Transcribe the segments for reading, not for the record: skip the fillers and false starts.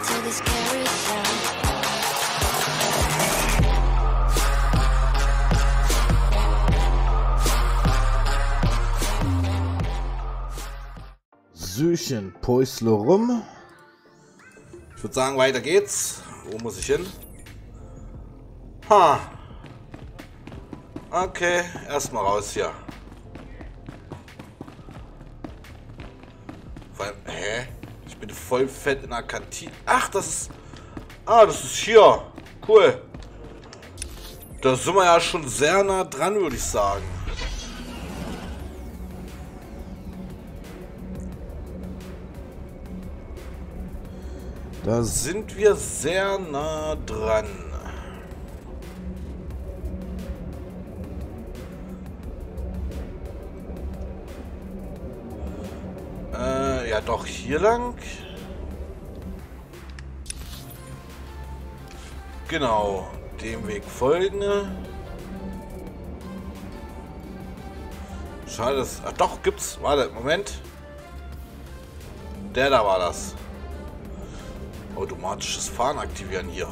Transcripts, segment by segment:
Süchen, Päusle rum. Ich würde sagen, weiter geht's. Wo muss ich hin? Ha. Okay, erstmal raus hier. Vor allem, ich bin voll fett in der Kantine. Ach, das ist... Ah, das ist hier. Cool. Da sind wir ja schon sehr nah dran, würde ich sagen. Da sind wir sehr nah dran. Ja doch, hier lang. Genau, dem Weg folgen. Schade, dass... Ach doch, gibt's. Warte, Moment. Der da war das. Automatisches Fahren aktivieren hier.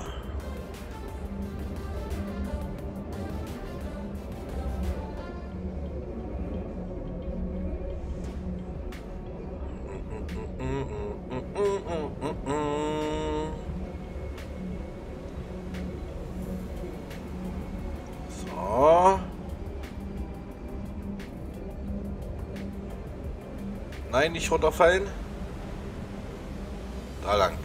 So. Nein, nicht runterfallen. Da lang.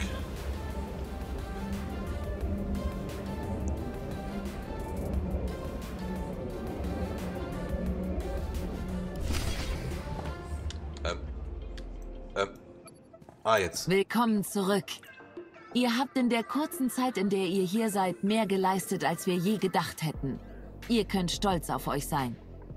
Jetzt. Willkommen zurück. Ihr habt in der kurzen Zeit, in der ihr hier seid, mehr geleistet, als wir je gedacht hätten. Ihr könnt stolz auf euch sein.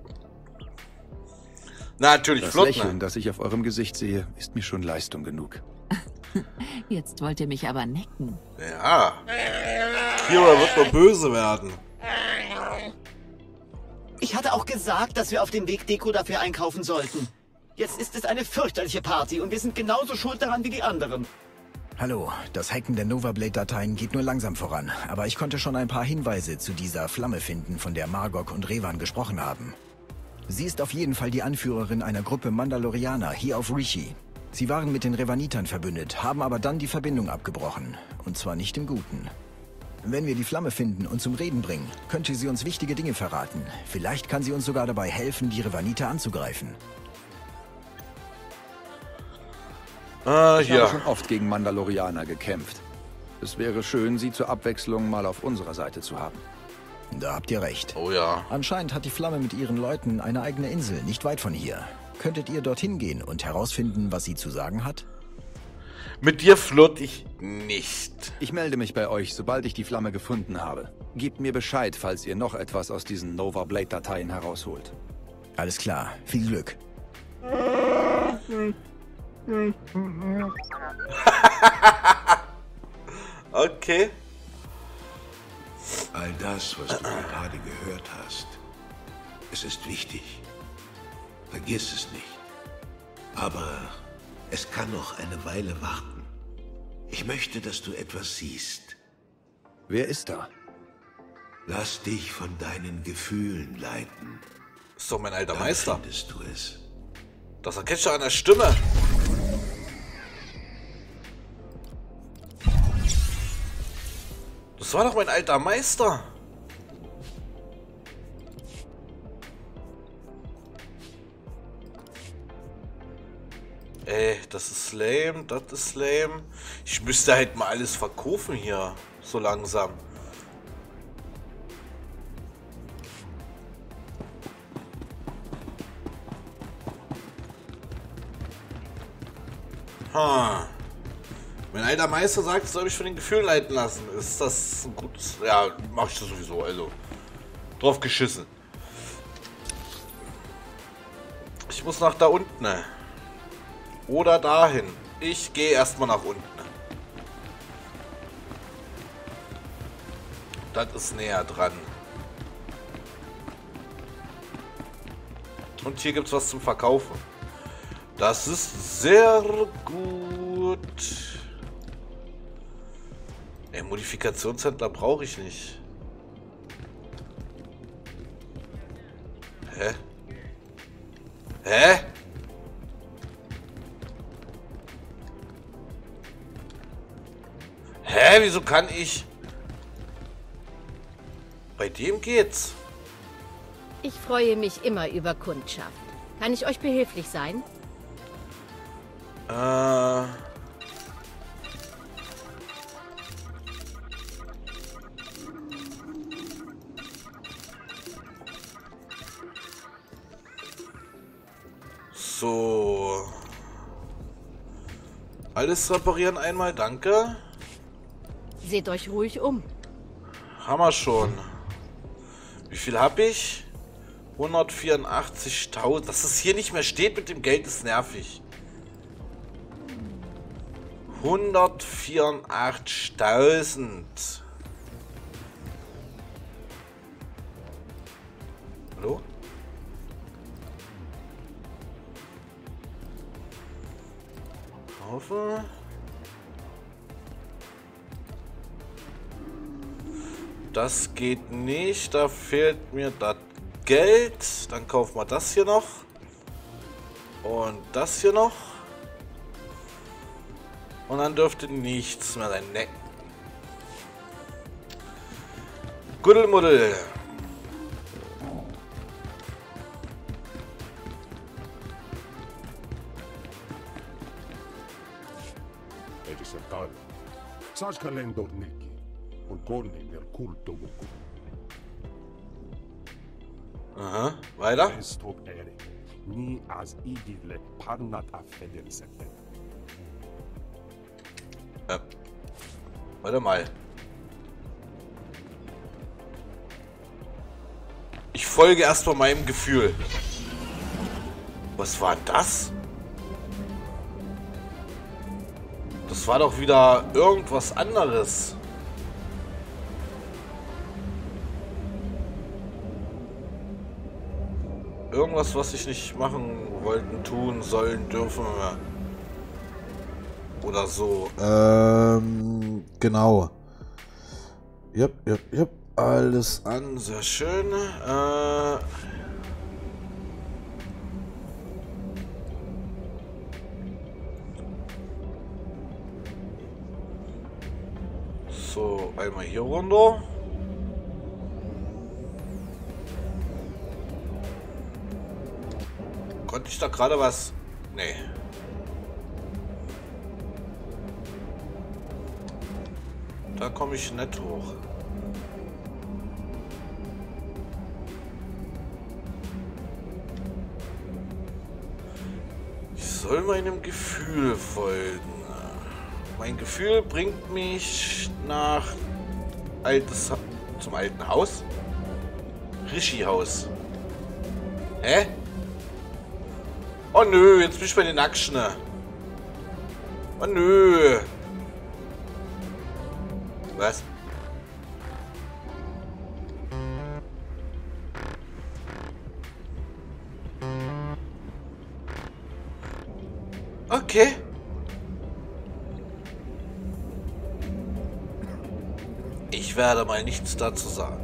Natürlich, das flott, Lächeln, das ich auf eurem Gesicht sehe, ist mir schon Leistung genug. Jetzt wollt ihr mich aber necken. Ja. Kira wird nur böse werden. Ich hatte auch gesagt, dass wir auf dem Weg Deko dafür einkaufen sollten. Jetzt ist es eine fürchterliche Party und wir sind genauso schuld daran wie die anderen. Hallo, das Hacken der Nova Blade-Dateien geht nur langsam voran, aber ich konnte schon ein paar Hinweise zu dieser Flamme finden, von der Margok und Revan gesprochen haben. Sie ist auf jeden Fall die Anführerin einer Gruppe Mandalorianer hier auf Rishi. Sie waren mit den Revanitern verbündet, haben aber dann die Verbindung abgebrochen. Und zwar nicht im Guten. Wenn wir die Flamme finden und zum Reden bringen, könnte sie uns wichtige Dinge verraten. Vielleicht kann sie uns sogar dabei helfen, die Revaniter anzugreifen. Ich habe schon oft gegen Mandalorianer gekämpft. Es wäre schön, sie zur Abwechslung mal auf unserer Seite zu haben. Da habt ihr recht. Oh ja. Anscheinend hat die Flamme mit ihren Leuten eine eigene Insel, nicht weit von hier. Könntet ihr dorthin gehen und herausfinden, was sie zu sagen hat? Mit dir flirt ich nicht. Ich melde mich bei euch, sobald ich die Flamme gefunden habe. Gebt mir Bescheid, falls ihr noch etwas aus diesen Nova Blade-Dateien herausholt. Alles klar, viel Glück. Okay. All das, was du gerade gehört hast, es ist wichtig. Vergiss es nicht. Aber es kann noch eine Weile warten. Ich möchte, dass du etwas siehst. Wer ist da? Lass dich von deinen Gefühlen leiten. Ist doch mein alter Dann Meister. findest du es. Das erkennst du an der Stimme. Das war doch mein alter Meister. Ey, das ist lame, das ist lame. Ich müsste halt mal alles verkaufen hier, so langsam. Ha. Mein alter Meister sagt, soll ich von den Gefühlen leiten lassen. Ist das ein gutes... Ja, mach ich das sowieso, also. Drauf geschissen. Ich muss nach da unten. Oder dahin. Ich gehe erstmal nach unten. Das ist näher dran. Und hier gibt es was zum Verkaufen. Das ist sehr gut. Ey, Modifikationshändler brauche ich nicht. Hä? Hä? Hä? Wieso kann ich... Bei dem geht's. Ich freue mich immer über Kundschaft. Kann ich euch behilflich sein? So. Alles reparieren einmal, danke. Seht euch ruhig um. Haben wir schon. Wie viel habe ich? 184.000. Dass es hier nicht mehr steht mit dem Geld, ist nervig. 184.000. Hallo? Kaufe. Das geht nicht. Da fehlt mir das Geld. Dann kaufen wir das hier noch. Und das hier noch. Und dann dürfte nichts mehr sein. Ne. Guddelmuddel. Aha, weiter. Warte mal. Ich folge erstmal meinem Gefühl. Was war denn das? Das war doch wieder irgendwas anderes. Irgendwas, was ich nicht machen wollten, tun, sollen, dürfen. Oder so. Genau. Yep. Alles an, sehr schön. So, einmal hier runter. Konnte ich da gerade was? Nee. Da komme ich nicht hoch. Ich soll meinem Gefühl folgen. Mein Gefühl bringt mich nach zum alten Haus. Rishi-Haus. Hä? Oh nö, jetzt bin ich bei den Action. Oh nö. Was? Okay. Ich werde mal nichts dazu sagen.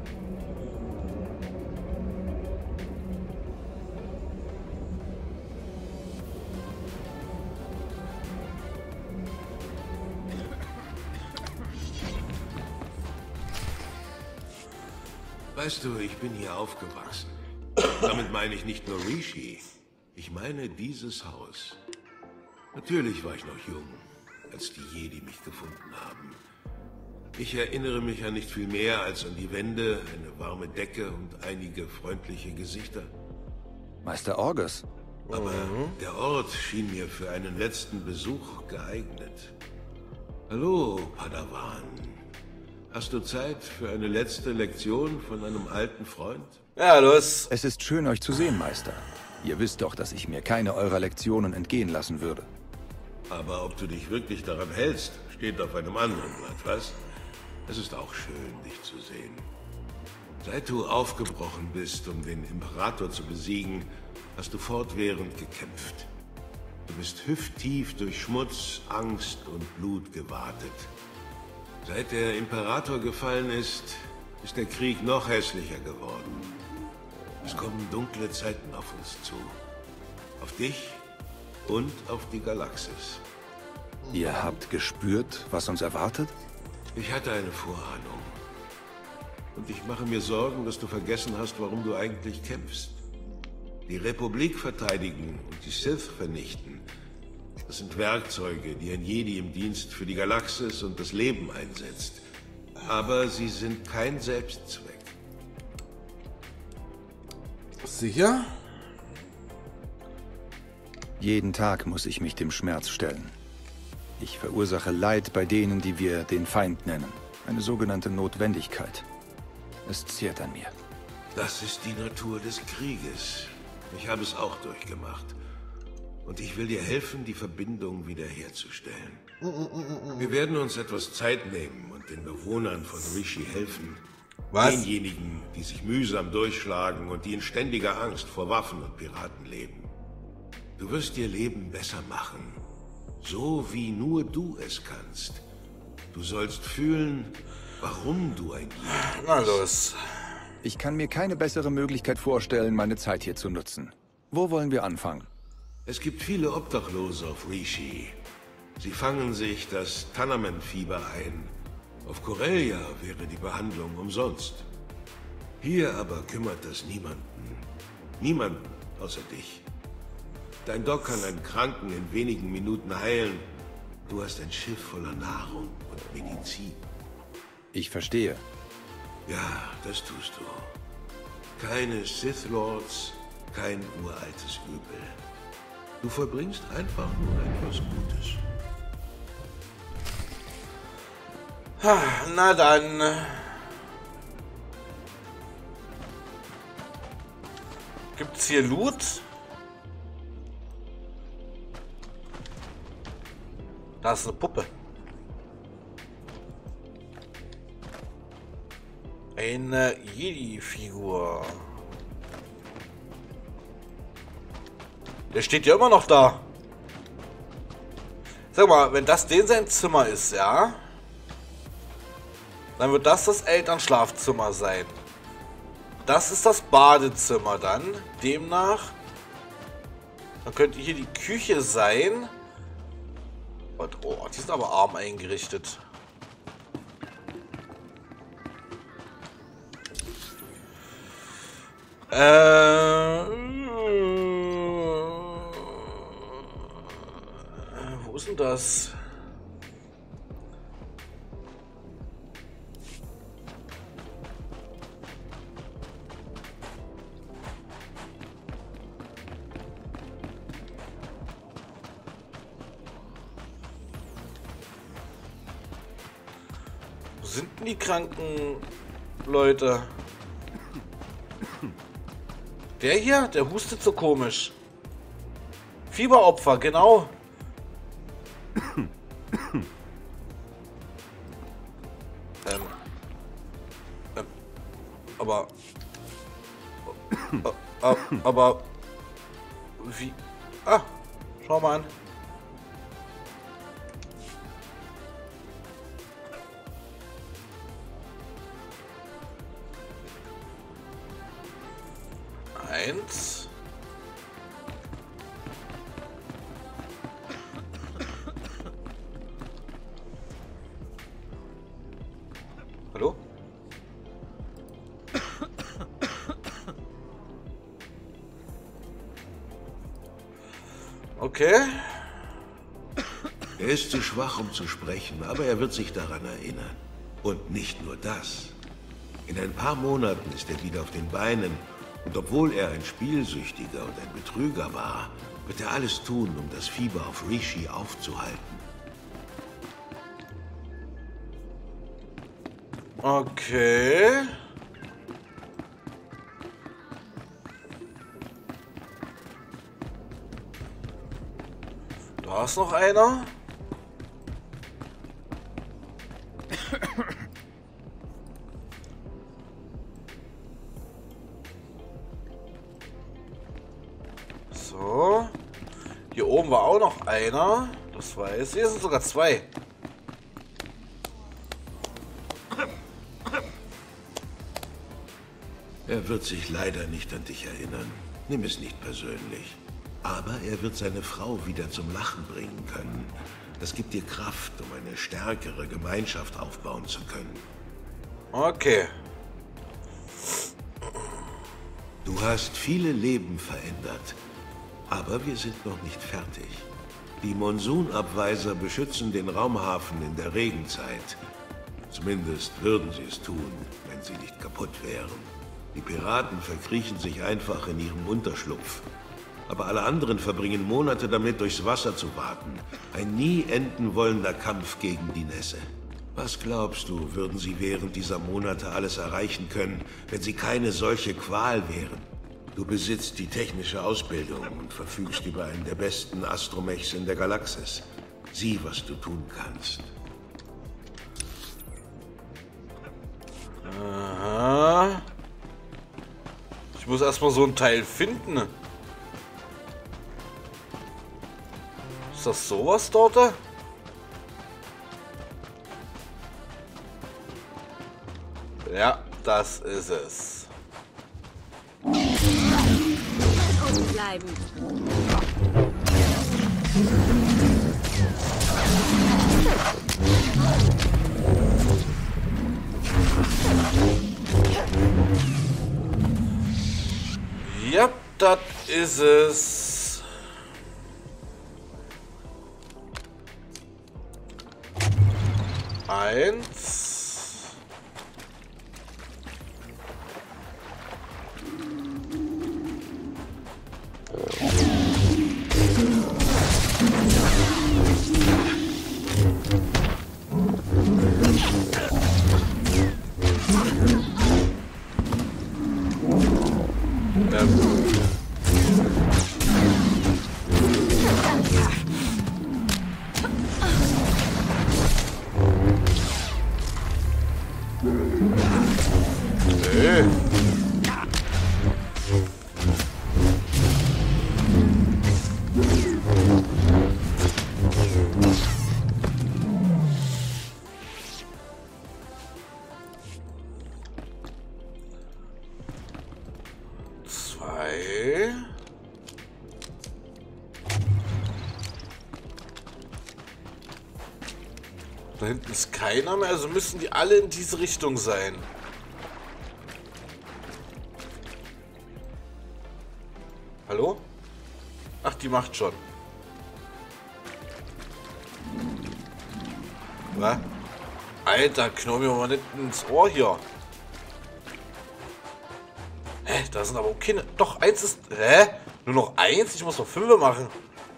Weißt du, ich bin hier aufgewachsen. Damit meine ich nicht nur Rishi. Ich meine dieses Haus. Natürlich war ich noch jung, als die Jedi mich gefunden haben. Ich erinnere mich an nicht viel mehr als an die Wände, eine warme Decke und einige freundliche Gesichter. Meister Orgus. Aber der Ort schien mir für einen letzten Besuch geeignet. Hallo, Padawan. Hast du Zeit für eine letzte Lektion von einem alten Freund? Ja, los. Es ist schön, euch zu sehen, Meister. Ihr wisst doch, dass ich mir keine eurer Lektionen entgehen lassen würde. Aber ob du dich wirklich daran hältst, steht auf einem anderen Blatt, was? Es ist auch schön, dich zu sehen. Seit du aufgebrochen bist, um den Imperator zu besiegen, hast du fortwährend gekämpft. Du bist hüfttief durch Schmutz, Angst und Blut gewatet. Seit der Imperator gefallen ist, ist der Krieg noch hässlicher geworden. Es kommen dunkle Zeiten auf uns zu. Auf dich und auf die Galaxis. Ihr habt gespürt, was uns erwartet? Ich hatte eine Vorahnung. Und ich mache mir Sorgen, dass du vergessen hast, warum du eigentlich kämpfst. Die Republik verteidigen und die Sith vernichten. Das sind Werkzeuge, die ein Jedi im Dienst für die Galaxis und das Leben einsetzt. Aber sie sind kein Selbstzweck. Sicher? Jeden Tag muss ich mich dem Schmerz stellen. Ich verursache Leid bei denen, die wir den Feind nennen. Eine sogenannte Notwendigkeit. Es zehrt an mir. Das ist die Natur des Krieges. Ich habe es auch durchgemacht. Und ich will dir helfen, die Verbindung wiederherzustellen. Wir werden uns etwas Zeit nehmen und den Bewohnern von Rishi helfen. Was? Denjenigen, die sich mühsam durchschlagen und die in ständiger Angst vor Waffen und Piraten leben. Du wirst ihr Leben besser machen. So wie nur du es kannst. Du sollst fühlen, warum du ein Jedi bist. Na los. Ich kann mir keine bessere Möglichkeit vorstellen, meine Zeit hier zu nutzen. Wo wollen wir anfangen? Es gibt viele Obdachlose auf Rishi. Sie fangen sich das Tanaman-Fieber ein. Auf Corellia wäre die Behandlung umsonst. Hier aber kümmert das niemanden. Niemanden außer dich. Dein Doc kann einen Kranken in wenigen Minuten heilen. Du hast ein Schiff voller Nahrung und Medizin. Ich verstehe. Ja, das tust du. Keine Sith Lords, kein uraltes Übel. Du vollbringst einfach nur etwas Gutes. Na dann. Gibt's hier Loot? Da ist eine Puppe. Eine Jedi-Figur. Der steht ja immer noch da. Sag mal, wenn das sein Zimmer ist, ja? Dann wird das Elternschlafzimmer sein. Das ist das Badezimmer dann. Demnach. Dann könnte hier die Küche sein. Und, oh, die sind aber arm eingerichtet. Wo ist denn das? Wo sind denn die kranken Leute? Der hier, der hustet so komisch. Fieberopfer, genau. Aber wie? Ah, schau mal an. Eins. Hallo? Okay. Er ist zu schwach, um zu sprechen, aber er wird sich daran erinnern. Und nicht nur das. In ein paar Monaten ist er wieder auf den Beinen. Und obwohl er ein Spielsüchtiger und ein Betrüger war, wird er alles tun, um das Fieber auf Rishi aufzuhalten. Okay. Da ist noch einer. So. Hier oben war auch noch einer. Das weiß ich. Hier sind sogar zwei. Er wird sich leider nicht an dich erinnern. Nimm es nicht persönlich. Aber er wird seine Frau wieder zum Lachen bringen können. Das gibt dir Kraft, um eine stärkere Gemeinschaft aufbauen zu können. Okay. Du hast viele Leben verändert. Aber wir sind noch nicht fertig. Die Monsunabweiser beschützen den Raumhafen in der Regenzeit. Zumindest würden sie es tun, wenn sie nicht kaputt wären. Die Piraten verkriechen sich einfach in ihrem Unterschlupf. Aber alle anderen verbringen Monate damit, durchs Wasser zu warten. Ein nie enden wollender Kampf gegen die Nässe. Was glaubst du, würden sie während dieser Monate alles erreichen können, wenn sie keine solche Qual wären? Du besitzt die technische Ausbildung und verfügst über einen der besten Astromechs in der Galaxis. Sieh, was du tun kannst. Aha. Ich muss erstmal so ein Teil finden. Ist das sowas dort? Ja, das ist es. Unten bleiben. Ja, das ist es. Eins. Da hinten ist keiner mehr, also müssen die alle in diese Richtung sein. Hallo? Ach, die macht schon. Was? Alter, knurr mir mal nicht ins Ohr hier. Hä? Da sind aber auch keine... Doch, eins ist... Hä? Nur noch eins? Ich muss noch 5 machen.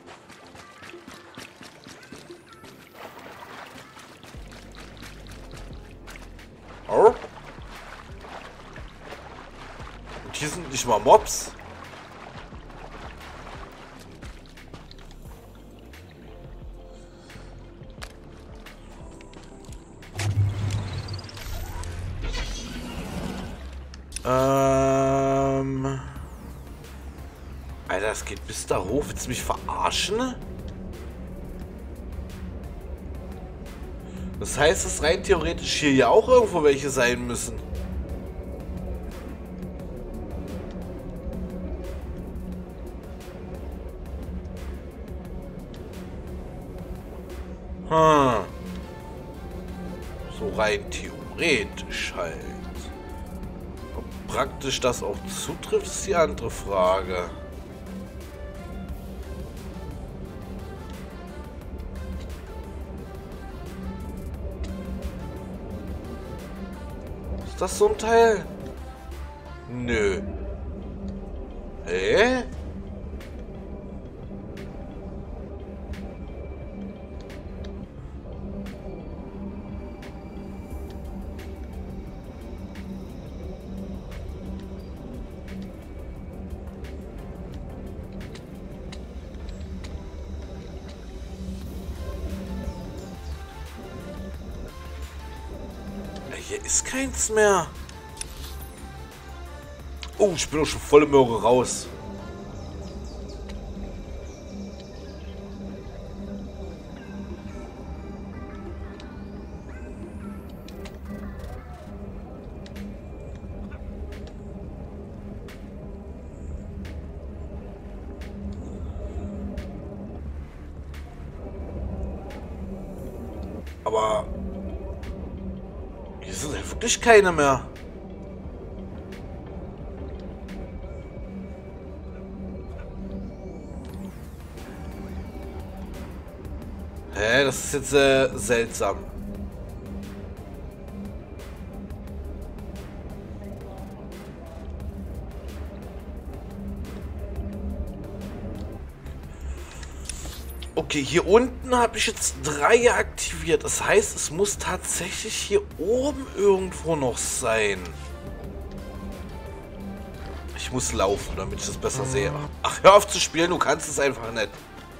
Oh. Und hier sind nicht mal Mobs. Alter, das geht bis da hoch. Willst du mich verarschen? Das heißt, dass rein theoretisch hier ja auch irgendwo welche sein müssen. Hm. So rein theoretisch halt. Ob praktisch das auch zutrifft, ist die andere Frage. Ist das so ein Teil? Nö. Hä? Hier ist keins mehr. Oh, ich bin doch schon volle Möhre raus. Aber hier sind halt wirklich keine mehr. Hä, das ist jetzt seltsam. Okay, hier unten habe ich jetzt 3 aktiviert. Das heißt, es muss tatsächlich hier oben irgendwo noch sein. Ich muss laufen, damit ich das besser sehe. Ach, hör auf zu spielen, du kannst es einfach nicht.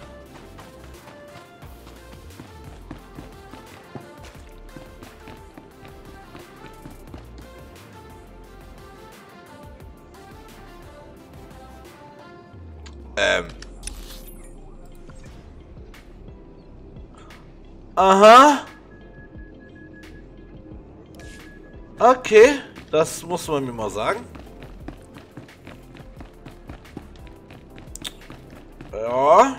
Aha. Okay, das muss man mir mal sagen. Ja.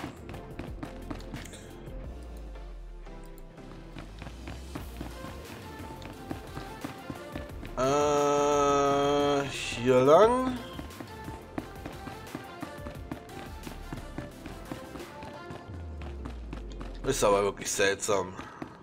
Hier lang. Ist aber wirklich seltsam.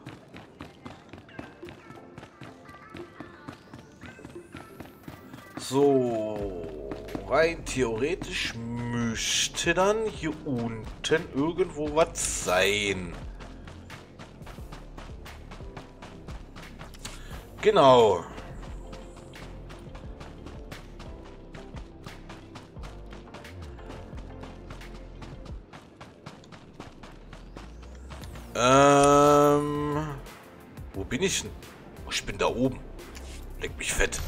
So, rein theoretisch müsste dann hier unten irgendwo was sein. Genau. Wo bin ich denn? Oh, ich bin da oben. Leck mich fett.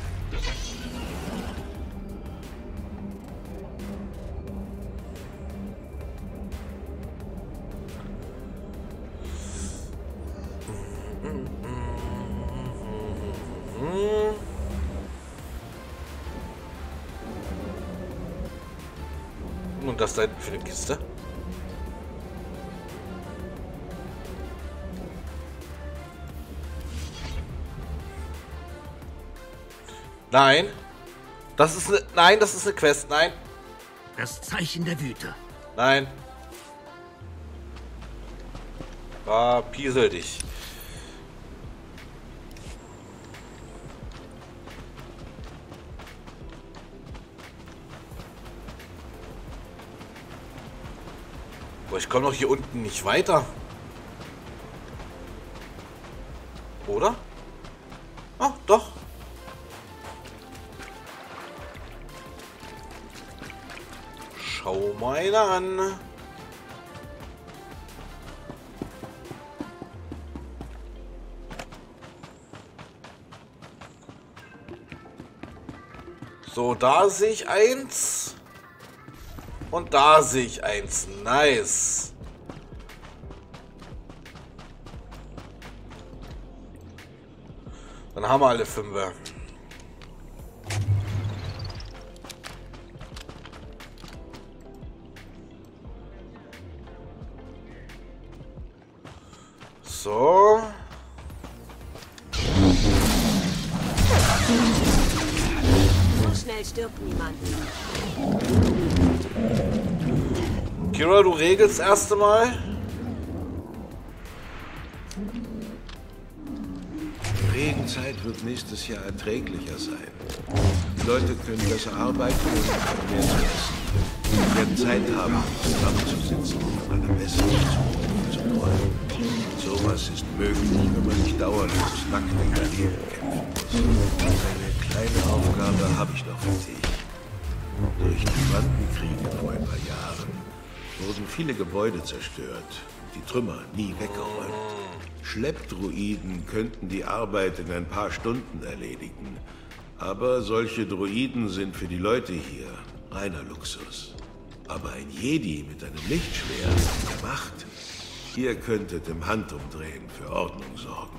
Und das da hinten für eine Kiste? Nein. Das ist eine... Nein, das ist eine Quest. Nein. Das Zeichen der Wüter. Nein. Piesel dich. Boah, ich komme doch hier unten nicht weiter. Oder? Ah, doch. Schau mal einer an. So, da sehe ich eins. Und da sehe ich eins. Nice. Dann haben wir alle 5er. So. So schnell stirbt niemand. Kira, du regelst das erste Mal. Die Regenzeit wird nächstes Jahr erträglicher sein. Die Leute können besser arbeiten und mehr zu essen. Wir werden Zeit haben, zusammenzusitzen und von einer besseren Zukunft zu träumen. Sowas ist möglich, wenn man nicht dauerlos nackt in der Leben kämpfen muss. Eine kleine Aufgabe habe ich noch für dich. Durch die Bandenkriege vor ein paar Jahren wurden viele Gebäude zerstört, die Trümmer nie weggeräumt. Schleppdruiden könnten die Arbeit in ein paar Stunden erledigen. Aber solche Druiden sind für die Leute hier reiner Luxus. Aber ein Jedi mit einem Lichtschwert und der Macht, ihr könntet im Handumdrehen für Ordnung sorgen.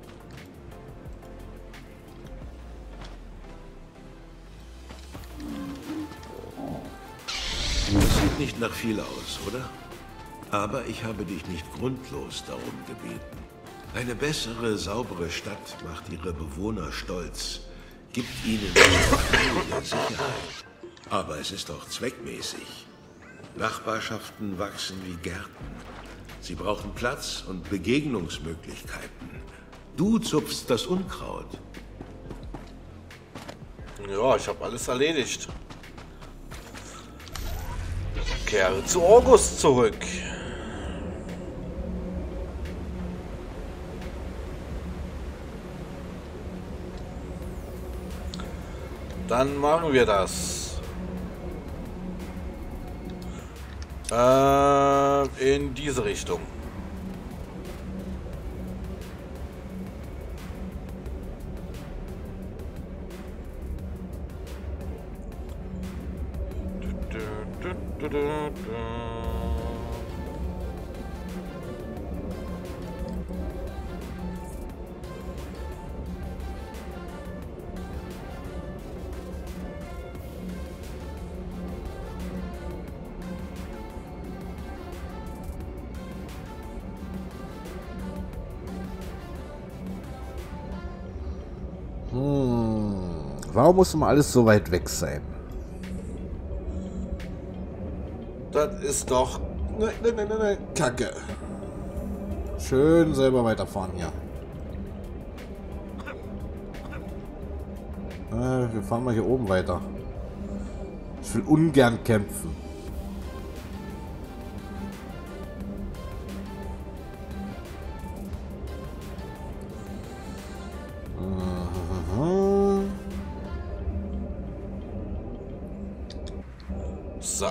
Das sieht nicht nach viel aus, oder? Aber ich habe dich nicht grundlos darum gebeten. Eine bessere, saubere Stadt macht ihre Bewohner stolz, gibt ihnen eine Sicherheit. Aber es ist auch zweckmäßig. Nachbarschaften wachsen wie Gärten. Sie brauchen Platz und Begegnungsmöglichkeiten. Du zupfst das Unkraut. Ja, ich habe alles erledigt. Kehre zu August zurück. Dann machen wir das. In diese Richtung. Warum muss immer alles so weit weg sein? Das ist doch ne, Kacke. Schön selber weiterfahren hier. Wir fahren mal hier oben weiter. Ich will ungern kämpfen. So.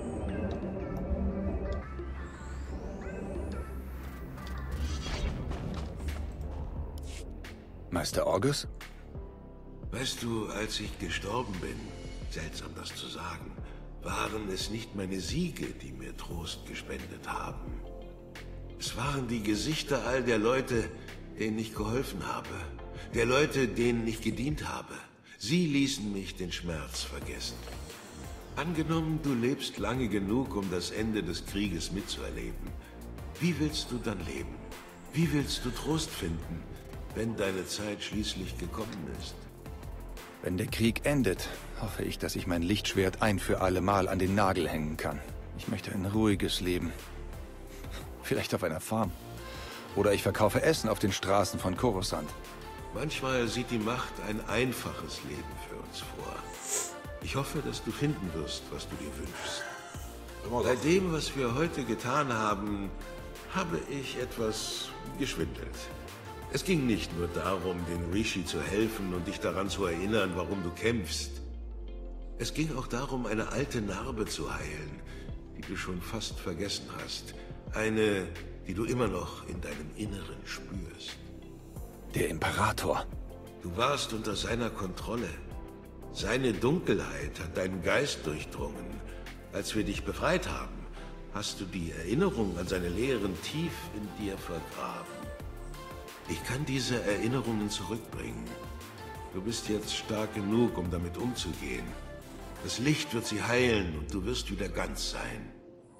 Meister August? Weißt du, als ich gestorben bin, seltsam das zu sagen, waren es nicht meine Siege, die mir Trost gespendet haben. Es waren die Gesichter all der Leute, denen ich geholfen habe. Der Leute, denen ich gedient habe. Sie ließen mich den Schmerz vergessen. Angenommen, du lebst lange genug, um das Ende des Krieges mitzuerleben. Wie willst du dann leben? Wie willst du Trost finden, wenn deine Zeit schließlich gekommen ist? Wenn der Krieg endet, hoffe ich, dass ich mein Lichtschwert ein für alle Mal an den Nagel hängen kann. Ich möchte ein ruhiges Leben. Vielleicht auf einer Farm. Oder ich verkaufe Essen auf den Straßen von Coruscant. Manchmal sieht die Macht ein einfaches Leben für uns vor. Ich hoffe, dass du finden wirst, was du dir wünschst. Bei dem, was wir heute getan haben, habe ich etwas geschwindelt. Es ging nicht nur darum, den Rishi zu helfen und dich daran zu erinnern, warum du kämpfst. Es ging auch darum, eine alte Narbe zu heilen, die du schon fast vergessen hast. Eine, die du immer noch in deinem Inneren spürst. Der Imperator. Du warst unter seiner Kontrolle. Seine Dunkelheit hat deinen Geist durchdrungen. Als wir dich befreit haben, hast du die Erinnerung an seine Lehren tief in dir vergraben. Ich kann diese Erinnerungen zurückbringen. Du bist jetzt stark genug, um damit umzugehen. Das Licht wird sie heilen und du wirst wieder ganz sein.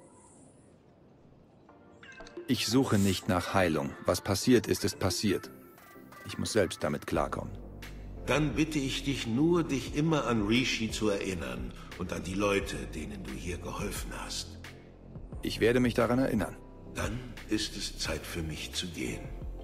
Ich suche nicht nach Heilung. Was passiert ist, ist passiert. Ich muss selbst damit klarkommen. Dann bitte ich dich nur, dich immer an Rishi zu erinnern und an die Leute, denen du hier geholfen hast. Ich werde mich daran erinnern. Dann ist es Zeit für mich zu gehen.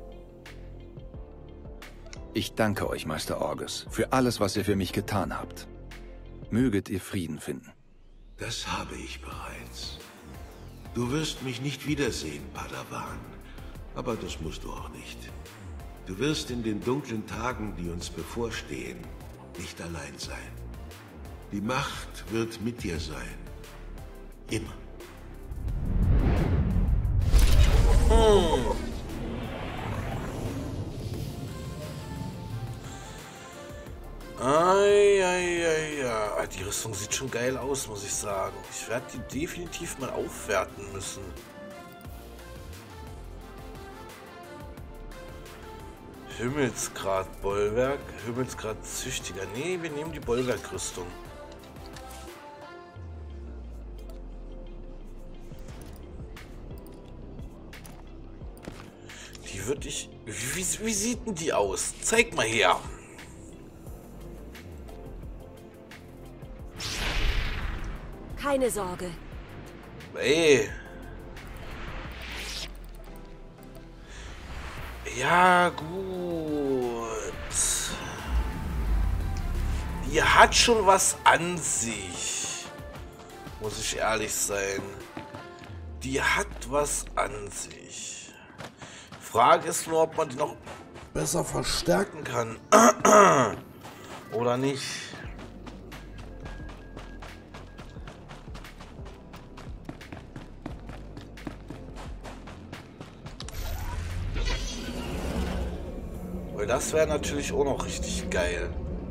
Ich danke euch, Meister August, für alles, was ihr für mich getan habt. Möget ihr Frieden finden. Das habe ich bereits. Du wirst mich nicht wiedersehen, Padawan. Aber das musst du auch nicht. Du wirst in den dunklen Tagen, die uns bevorstehen, nicht allein sein. Die Macht wird mit dir sein. Immer. Ja. Die Rüstung sieht schon geil aus, muss ich sagen. Ich werde die definitiv mal aufwerten müssen. Himmelsgrad Bollwerk, Himmelsgrad Züchtiger. Nee, wir nehmen die Bollwerkrüstung. Die würde ich... Wie sieht denn die aus? Zeig mal her. Keine Sorge. Ey. Ja, gut. Die hat schon was an sich. Muss ich ehrlich sein. Die hat was an sich. Frage ist nur, ob man die noch besser verstärken kann. Oder nicht. Weil das wäre natürlich auch noch richtig geil.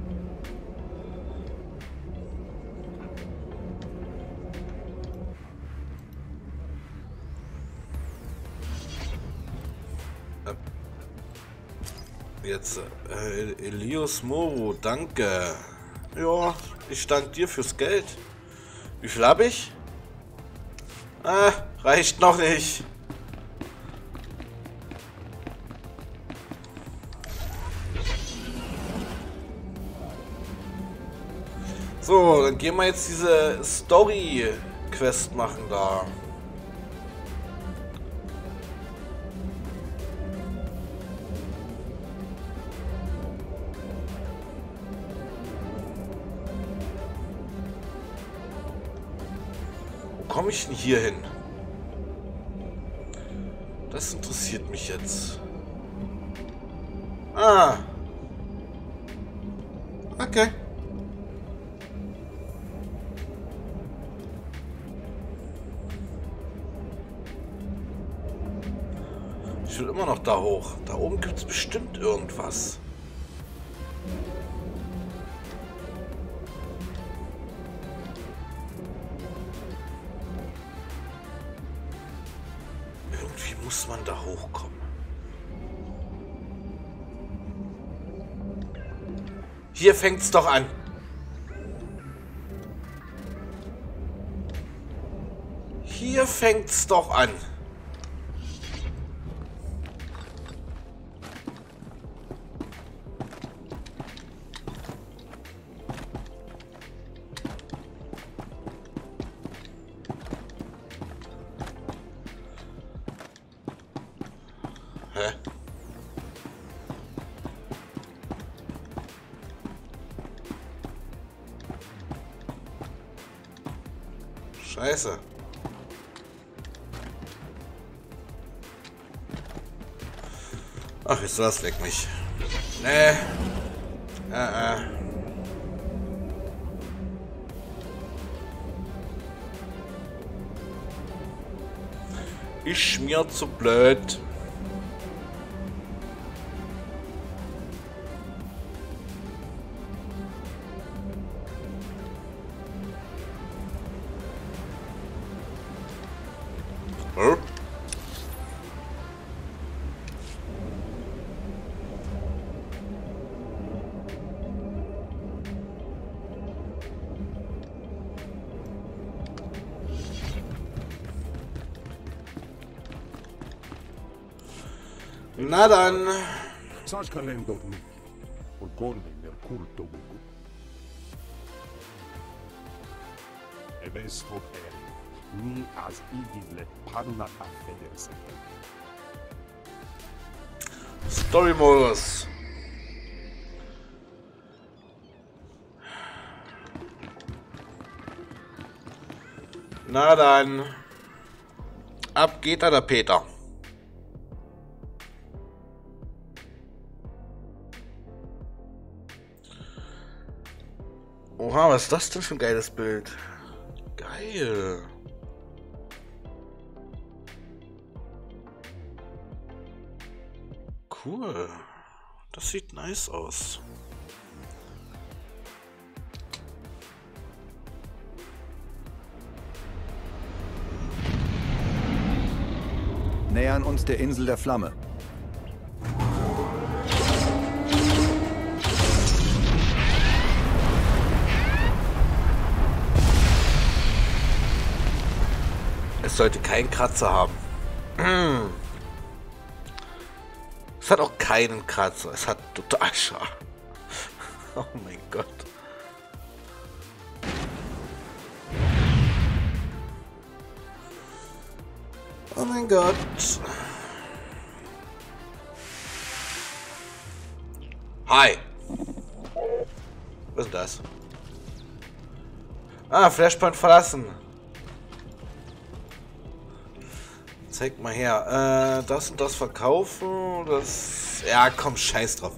Jetzt, Elios Moro, danke. Ja, ich danke dir fürs Geld. Wie viel habe ich? Reicht noch nicht. So, dann gehen wir jetzt diese Story-Quest machen da. Wo komme ich denn hier hin? Das interessiert mich jetzt. Ah. Okay. Ich will immer noch da hoch. Da oben gibt es bestimmt irgendwas. Irgendwie muss man da hochkommen. Hier fängt's doch an. Hier fängt's doch an. Hä? Scheiße. Ach, jetzt das leck mich. Nee. Ist mir zu blöd. Hm? Na dann. Story-Modus. Na dann. Ab geht da der Peter. Oha, was ist das denn für ein geiles Bild? Geil. Cool. Das sieht nice aus. Nähern uns der Insel der Flamme. Es sollte keinen Kratzer haben. Es hat auch keinen Kratzer. Es hat total Schar. Oh mein Gott. Oh mein Gott. Hi. Was ist das? Ah, Flashpoint verlassen. Zeig mal her. Das und das verkaufen. Das. Ja, komm, scheiß drauf.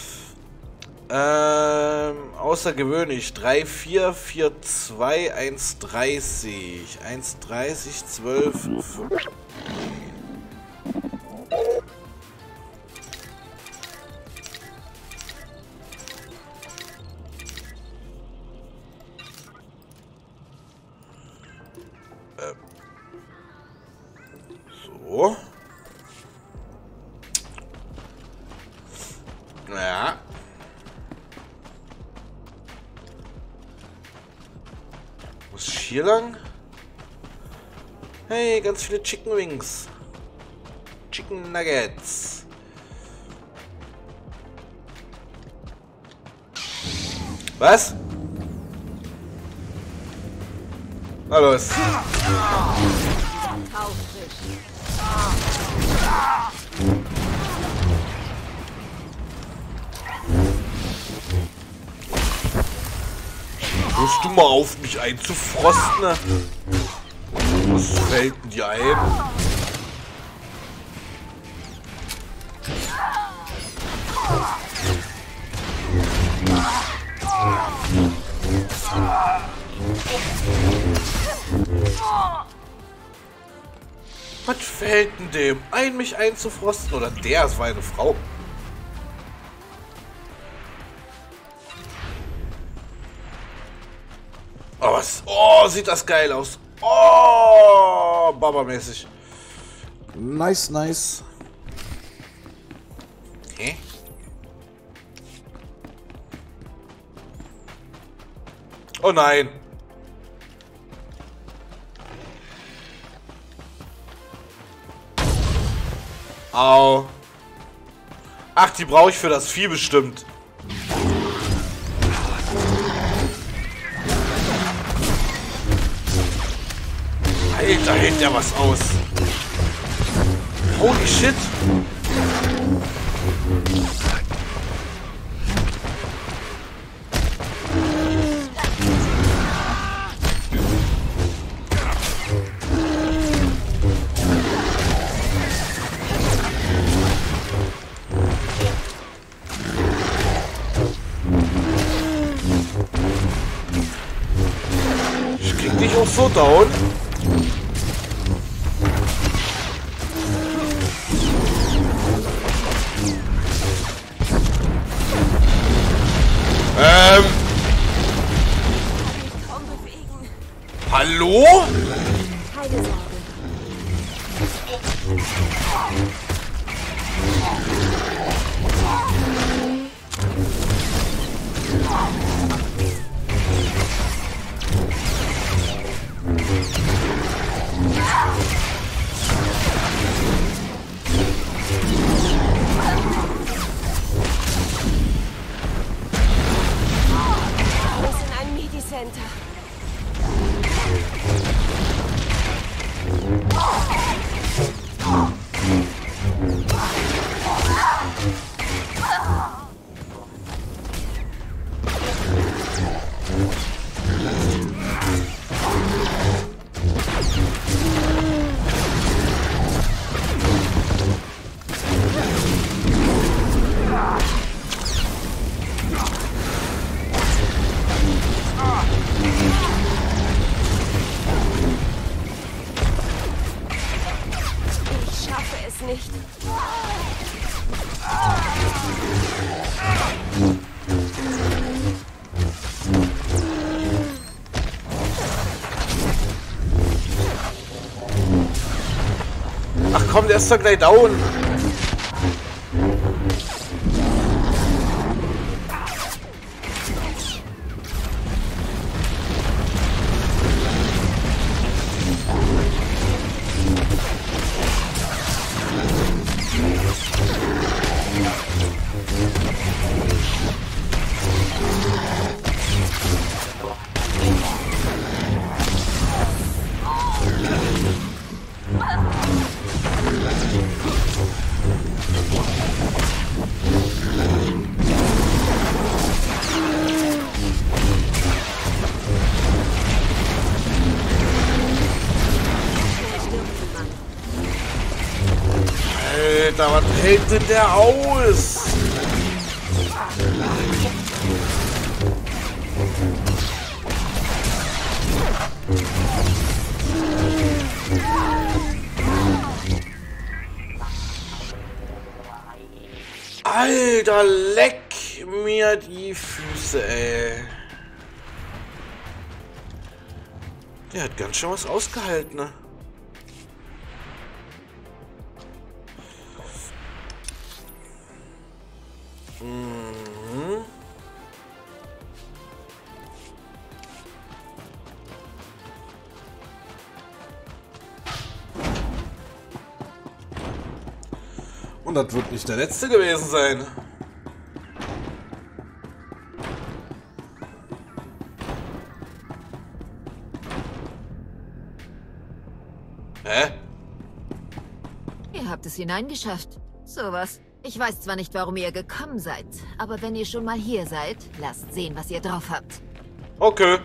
Außergewöhnlich. 3, 4, 4, 2, 1, 30. 1, 30, 12, 5. So. Ja. Was ist hier lang? Hey, ganz viele Chicken Wings. Chicken Nuggets. Was? Na los. Hörst du mal auf, mich einzufrosten? Ne? Was fällt denn dir ein? Was fällt denn dem ein, mich einzufrosten? Oder der, es war eine Frau. Oh, was? Oh, sieht das geil aus. Oh, Baba-mäßig. Nice, nice. Hä? Oh nein. Au. Ach, die brauche ich für das Vieh bestimmt. Alter, hält der was aus. Holy shit. Ich krieg dich auch so down. Hallo? Keine Sorge. Wir sind ein Medi-Center. Ich schaffe es nicht. Ach komm, der ist doch gleich down. hält denn der aus? Alter, leck mir die Füße, ey. Der hat ganz schön was ausgehalten, ne? Mhm. Und das wird nicht der letzte gewesen sein. Hä? Ihr habt es hineingeschafft. Sowas. Ich weiß zwar nicht, warum ihr gekommen seid, aber wenn ihr schon mal hier seid, lasst sehen, was ihr drauf habt. Okay.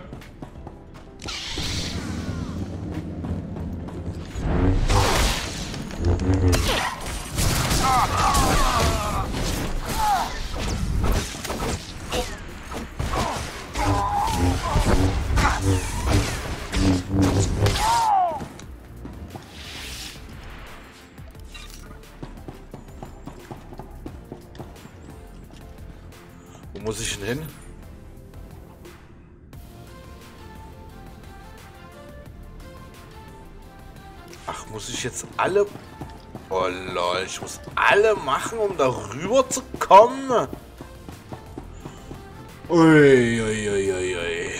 Wo muss ich denn hin? Ach, muss ich jetzt alle... Oh lol, ich muss alle machen, um da rüber zu kommen? Ui, ui, ui, ui, ui.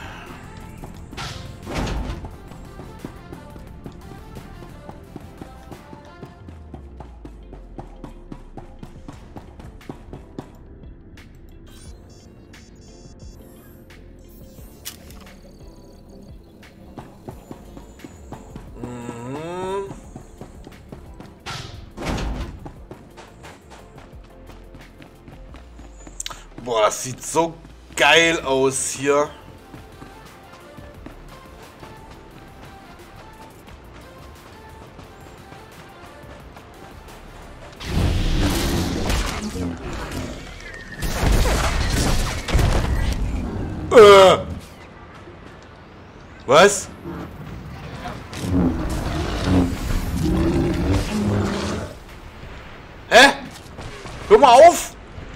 Boah, das sieht so geil aus hier. Was? Hä? Hör mal auf!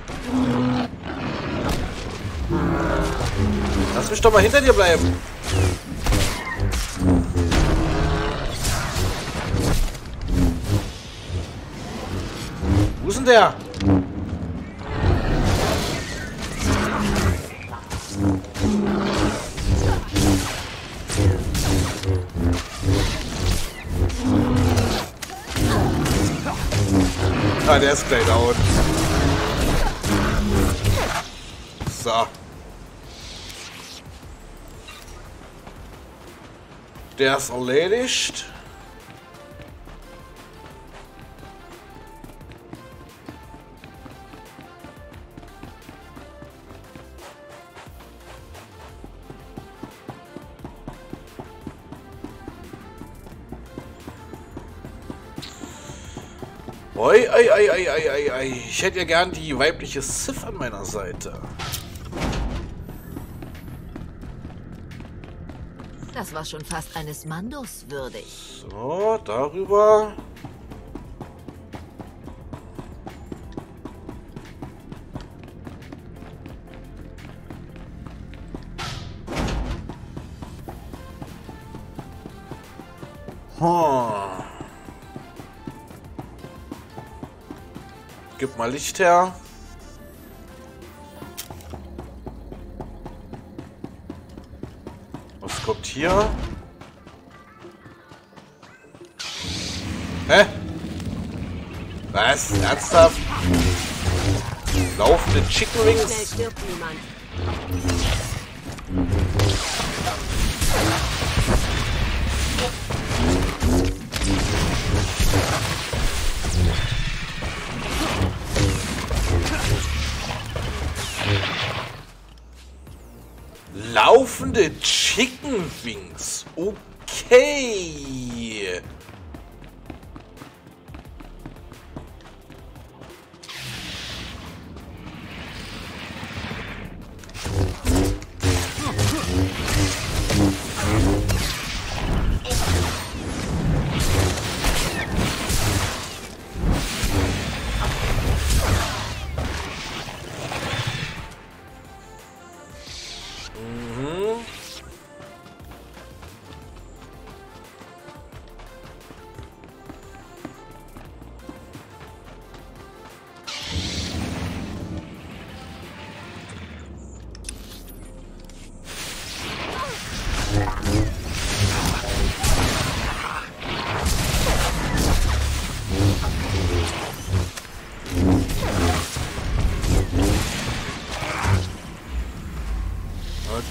Lass mich doch mal hinter dir bleiben. Wo ist denn der? Ah, der ist gleich down. So. Der ist erledigt. Oi, oi, oi, oi, oi, oi. Ich hätte ja gern die weibliche Sif an meiner Seite. Das war schon fast eines Mandos würdig. So, darüber. Gib mal Licht her. Was kommt hier? Hä? Was? Ernsthaft? Laufende Chicken Wings? Schnell stirbt niemand. Laufende Chicken Wings. Okay.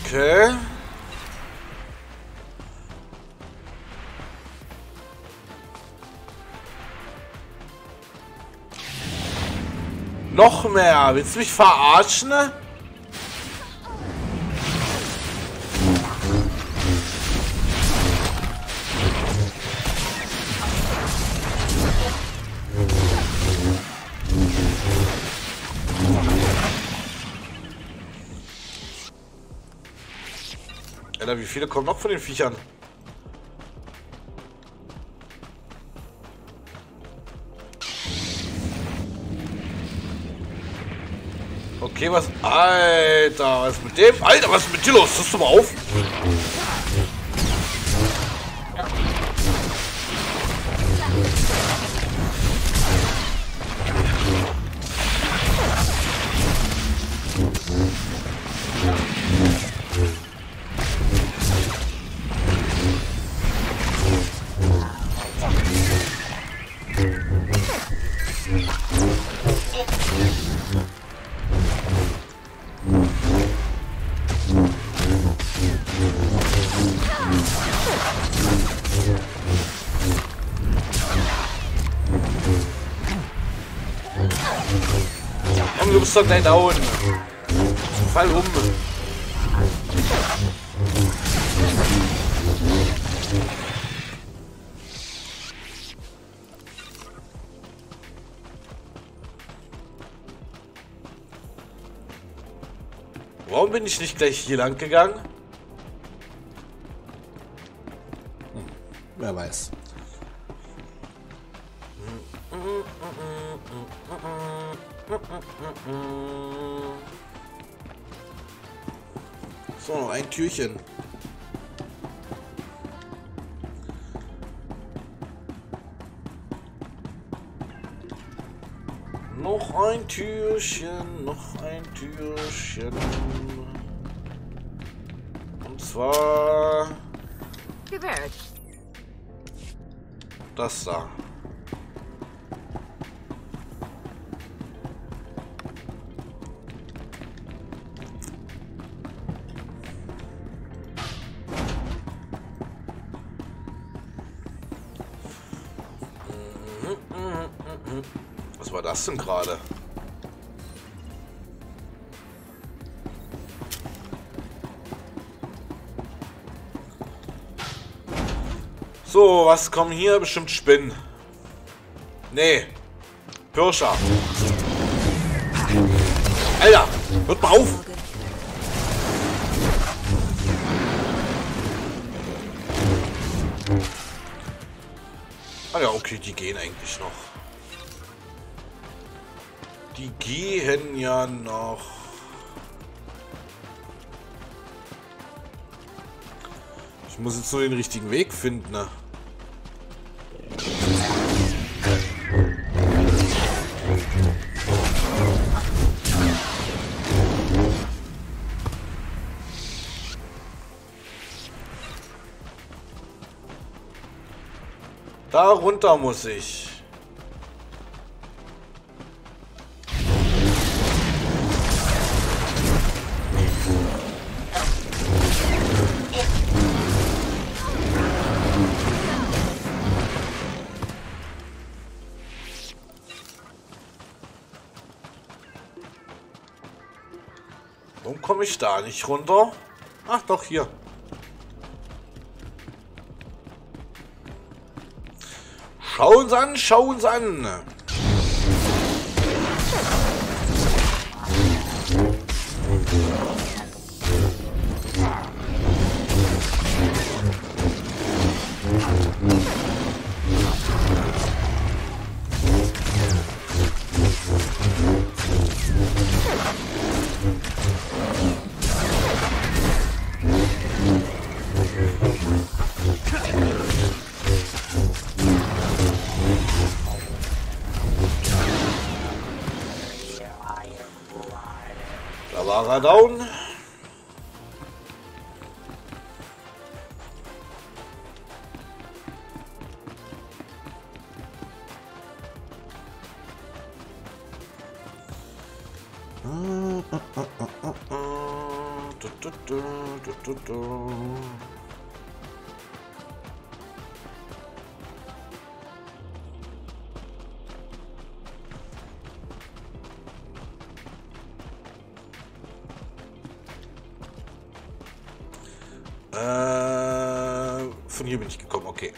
Okay. Noch mehr. Willst du mich verarschen? Alter, wie viele kommen noch von den Viechern? Okay, was? Alter, was ist mit dem? Alter, was ist mit dir los? Hörst du mal auf? Komm, du bist doch gleich down. Fall um. Warum bin ich nicht gleich hier lang gegangen? Wer weiß. So, noch ein Türchen. Noch ein Türchen, noch ein Türchen. Und zwar Gewählt. das da. Was war das denn gerade? So, was kommen hier? Bestimmt Spinnen. Nee. Pirscher. Alter, hört mal auf! Ah ja, okay, die gehen eigentlich noch. Die gehen ja noch. Ich muss jetzt nur den richtigen Weg finden, ne? Da runter muss ich. Warum komme ich da nicht runter? Ach doch, hier. Schauen Sie an, schauen Sie an. Da war er down. Von hier bin ich gekommen, okay.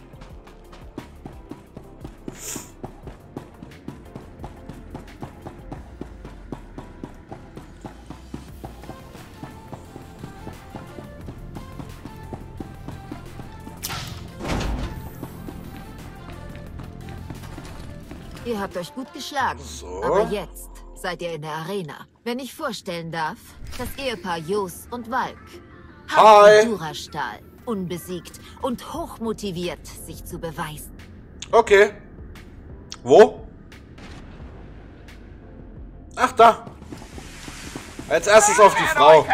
Ihr habt euch gut geschlagen. So. Aber jetzt seid ihr in der Arena. Wenn ich vorstellen darf, das Ehepaar Jos und Valk. Hi. Durastahl, unbesiegt und hochmotiviert, sich zu beweisen. Okay. Wo? Ach, da. Als erstes auf die Frau.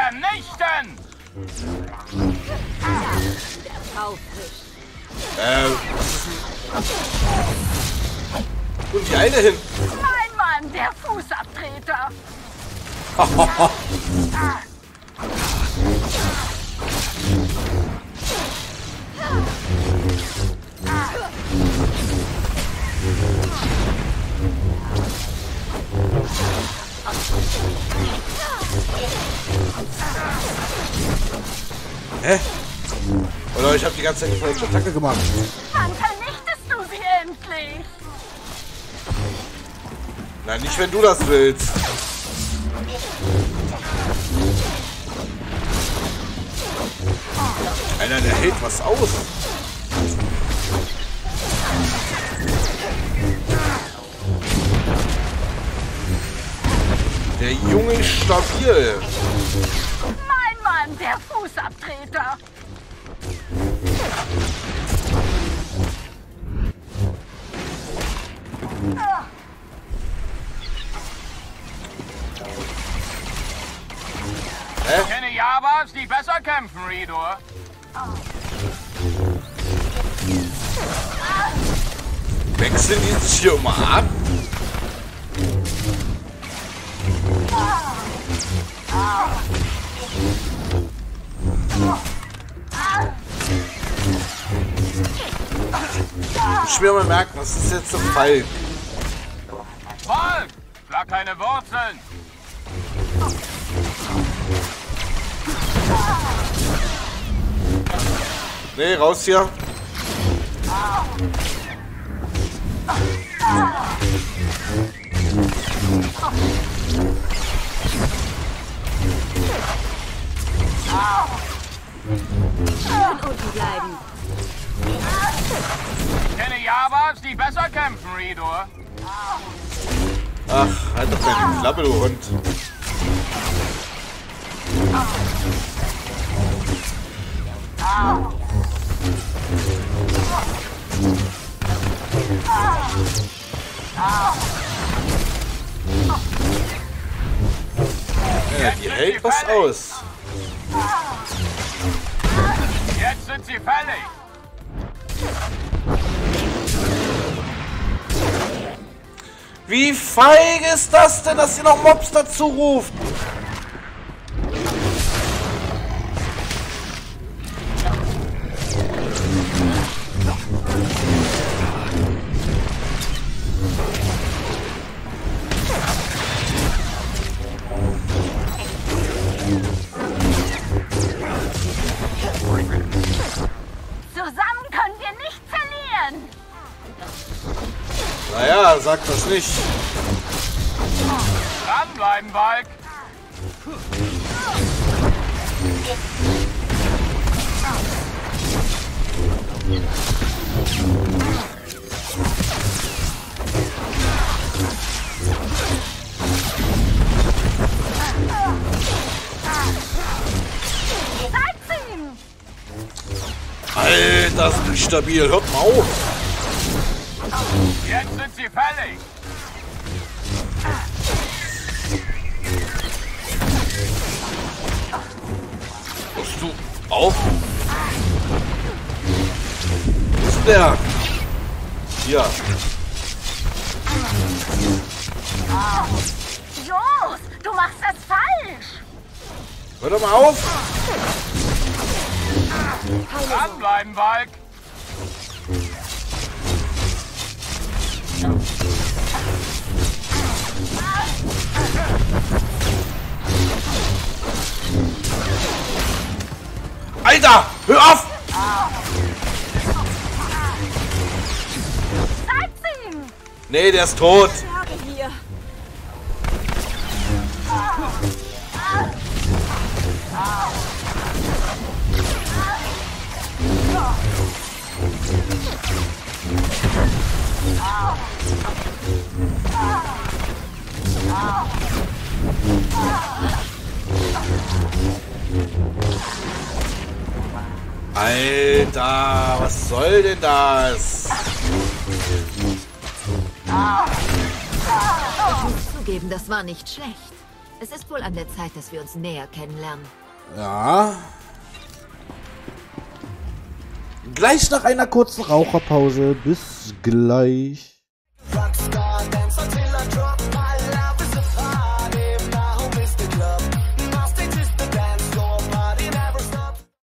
Und die eine hin. Mein Mann, der Fußabtreter. Hä? Oder ich habe die ganze Zeit die falsche Attacke gemacht. Wann vernichtest du sie endlich? Nein, nicht wenn du das willst. Alter, der hält was aus. Der Junge ist stabil. Mein Mann, der Fußabtreter. Ich kenne Javas, die besser kämpfen, Ridor. Wechseln die sich hier immer ab? Ich will mal merken, was ist jetzt ein Fall? Volk! Schlag keine Wurzeln! Nee, raus hier. Unten bleiben. Ich kenne Javas, die besser kämpfen, Ridor. Ach, halt doch deine Klappe, du Hund. Ja, die hält was aus. Jetzt sind sie fällig. Wie feig ist das denn, dass ihr noch Mobs dazu ruft? Zusammen können wir nicht verlieren. Naja, sag das nicht. Dranbleiben, Valk. Alter, sind die stabil. Hört mal auf. Jetzt sind sie fällig. Hörst du auf? Wo ist der? Hier. Jos, du machst das falsch. Hör doch mal auf! Dranbleiben, Valk! Alter! Hör auf! Nee, der ist tot. Hier. Alter, was soll denn das? Ich muss zugeben, das war nicht schlecht. Es ist wohl an der Zeit, dass wir uns näher kennenlernen. Ja. Gleich nach einer kurzen Raucherpause. Bis gleich.